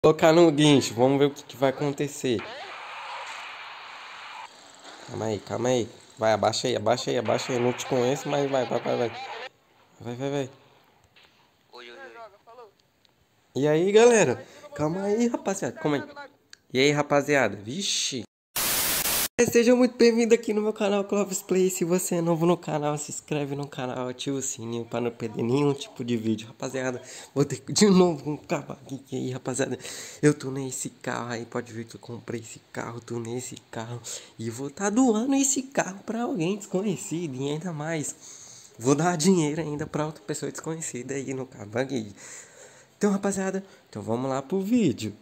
Colocar no guincho, vamos ver o que vai acontecer. Calma aí, calma aí. Vai, abaixa aí, abaixa aí, abaixa aí. Não te conheço, mas vai, vai, vai, vai. Vai, vai, vai. Oi, oi, oi. E aí, galera? Calma aí, rapaziada. Calma aí. E aí, rapaziada? Vixe. Seja muito bem-vindo aqui no meu canal Clovis Play. Se você é novo no canal, se inscreve no canal, ativa o sininho para não perder nenhum tipo de vídeo. Rapaziada, vou ter de novo um carro aqui. E aí, rapaziada, eu tô nesse carro aí. Pode ver que eu comprei esse carro, tô nesse carro. E vou estar doando esse carro para alguém desconhecido. E ainda mais, vou dar dinheiro ainda para outra pessoa desconhecida aí no carro aqui. Então, rapaziada, então vamos lá pro vídeo.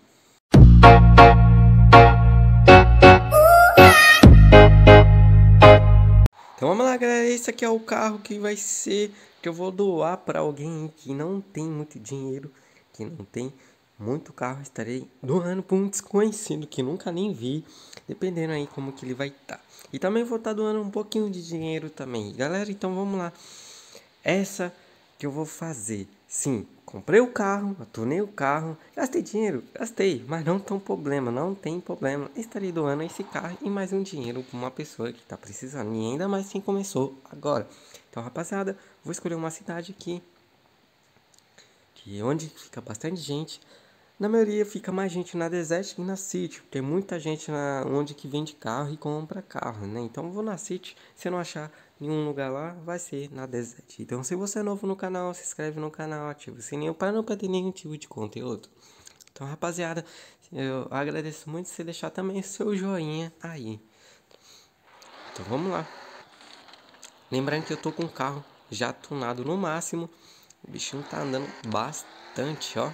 Então vamos lá, galera, esse aqui é o carro que vai ser, que eu vou doar para alguém que não tem muito dinheiro, que não tem muito carro. Estarei doando para um desconhecido que nunca nem vi, dependendo aí como que ele vai estar. E também vou estar doando um pouquinho de dinheiro também. Galera, então vamos lá. Essa que eu vou fazer. Sim, comprei o carro, atunei o carro, gastei dinheiro, gastei, mas não tem problema, não tem problema. Estarei doando esse carro e mais um dinheiro para uma pessoa que está precisando. E ainda mais quem começou agora. Então, rapaziada, vou escolher uma cidade aqui, que onde fica bastante gente. Na maioria fica mais gente na Desert que na City. Tem muita gente onde que vende carro e compra carro, né? Então eu vou na City. Se eu não achar nenhum lugar lá, vai ser na Desert. Então se você é novo no canal, se inscreve no canal, ativa o sininho para não perder nenhum tipo de conteúdo. Então, rapaziada, eu agradeço muito se deixar também seu joinha aí. Então vamos lá. Lembrando que eu tô com o carro já tunado no máximo. O bichinho tá andando bastante, ó.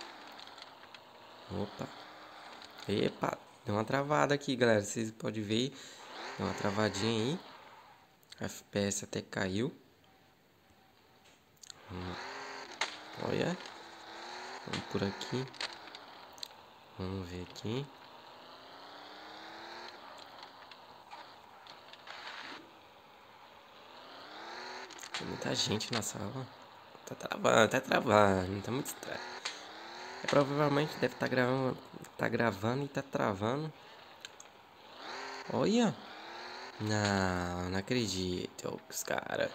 Opa. Epa, deu uma travada aqui, galera. Vocês podem ver. Deu uma travadinha aí. FPS até caiu. Olha. Vamos por aqui. Vamos ver aqui. Tem muita gente na sala. Tá travando, tá travando. Tá muito estranho. Provavelmente deve estar gravando. Tá gravando e tá travando. Olha. Não, não acredito. Os caras.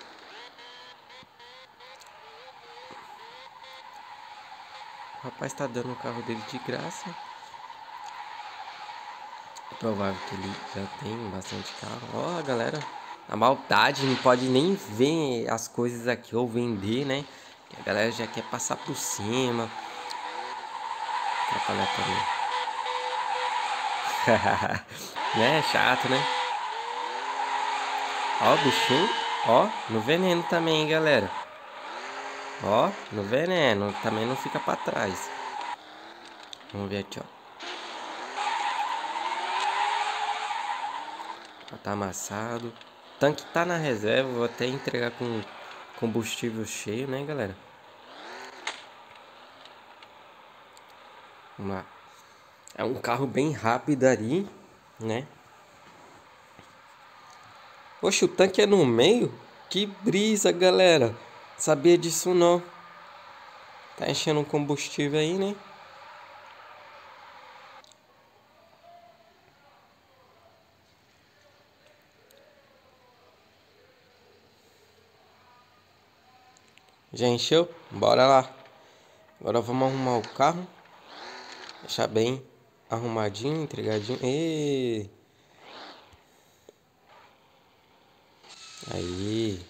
O rapaz tá dando o carro dele de graça. É provável que ele já tem bastante carro. Ó, galera. A maldade não pode nem ver as coisas aqui ou vender, né? A galera já quer passar por cima. Atrapalhar também. Né? Chato, né? Ó, o bichinho. Ó, no veneno também, hein, galera. Ó, no veneno. Também não fica pra trás. Vamos ver aqui, ó. Já tá amassado. O tanque tá na reserva. Vou até entregar com combustível cheio, né, galera? Vamos lá. É um carro bem rápido ali, né? Oxe, o tanque é no meio? Que brisa, galera. Sabia disso não. Tá enchendo um combustível aí, né? Já encheu? Bora lá. Agora vamos arrumar o carro. Deixar bem arrumadinho, entregadinho. E aí.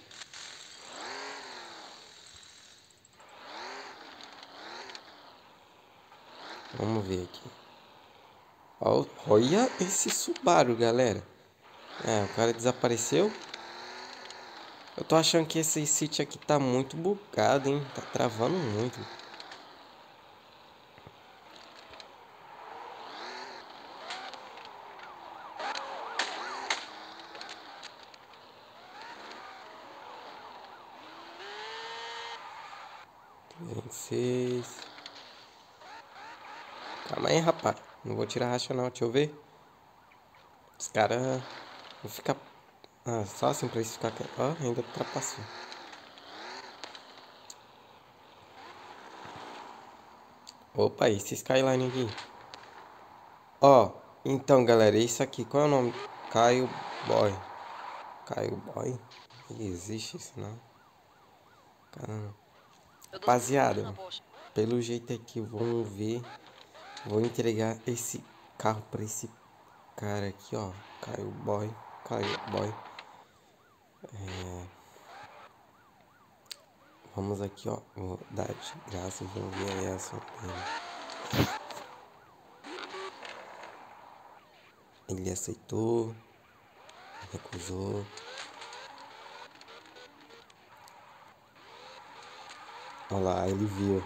Vamos ver aqui. Ó, olha esse Subaru, galera. É, o cara desapareceu. Eu tô achando que esse sítio aqui tá muito bugado, hein? Tá travando muito. Seis. Calma aí, rapaz. Não vou tirar racha não, deixa eu ver. Os caras vão ficar. Ah, só assim pra eles ficar. Ó, ainda ultrapassou. Opa, esse Skyline aqui. Ó, então, galera, isso aqui, qual é o nome? Caio Boy. Caio Boy? Existe isso, não? Caramba. Rapaziada, pelo jeito aqui, vamos ver. Vou entregar esse carro pra esse cara aqui, ó. Caio Boy. Caio Boy. Vamos aqui, ó. Vou dar de graça e vamos ver a reação dele. Ele aceitou. Recusou. Olha lá, ele viu.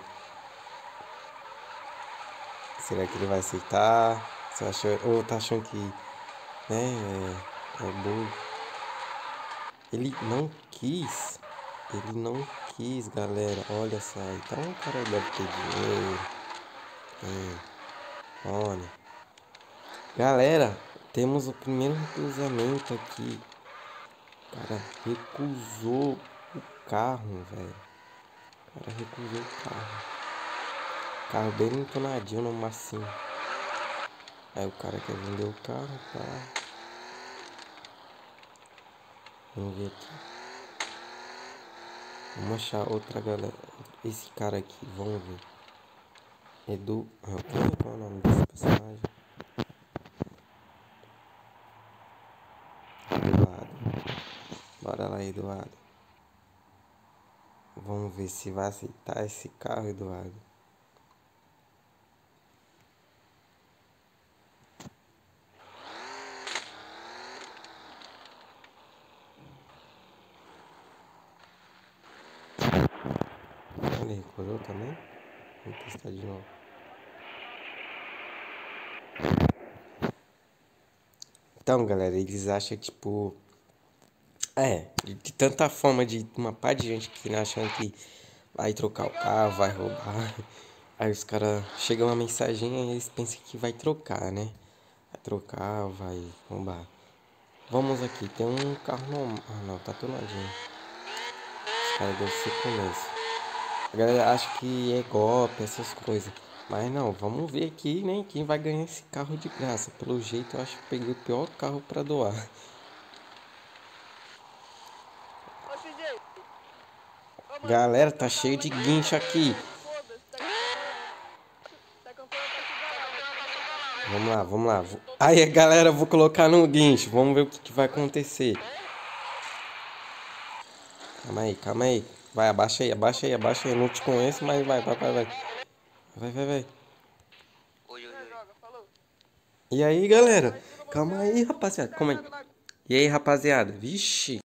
Será que ele vai aceitar? Você achou, ou tá achando que, né, é bom? Ele não quis. Ele não quis, galera. Olha só. Então o cara deve ter dinheiro. Olha. Galera, temos o primeiro cruzamento aqui. O cara recusou o carro, velho. O cara recusou o carro. Carro bem entonadinho no massinho. Aí o cara quer vender o carro, tá? Vamos ver aqui. Vamos achar outra galera. Esse cara aqui, vamos ver. Edu. Qual é o nome desse personagem? Eduardo. Bora lá, Eduardo. Vamos ver se vai aceitar esse carro, Eduardo. Ele recusou também? Vamos testar de novo. Então, galera, eles acham, tipo... de tanta forma de uma parte de gente que achando que vai trocar o carro, vai roubar. Aí os caras... Chega uma mensagem e eles pensam que vai trocar, né? Vai trocar, vai roubar. Vamos aqui, tem um carro normal. Ah, não, tá tonadinho. Os caras devem ser começo. A galera acha que é golpe, essas coisas. Mas não, vamos ver aqui, né? Quem vai ganhar esse carro de graça. Pelo jeito, eu acho que peguei o pior carro pra doar. Galera, tá cheio de guincho aqui. Vamos lá, vamos lá. Aí, galera, eu vou colocar no guincho. Vamos ver o que vai acontecer. Calma aí, calma aí. Vai, abaixa aí, abaixa aí, abaixa aí. Eu não te conheço, mas vai. Vai. Oi. E aí, galera? Calma aí, rapaziada. Calma aí. E aí, rapaziada? Vixe.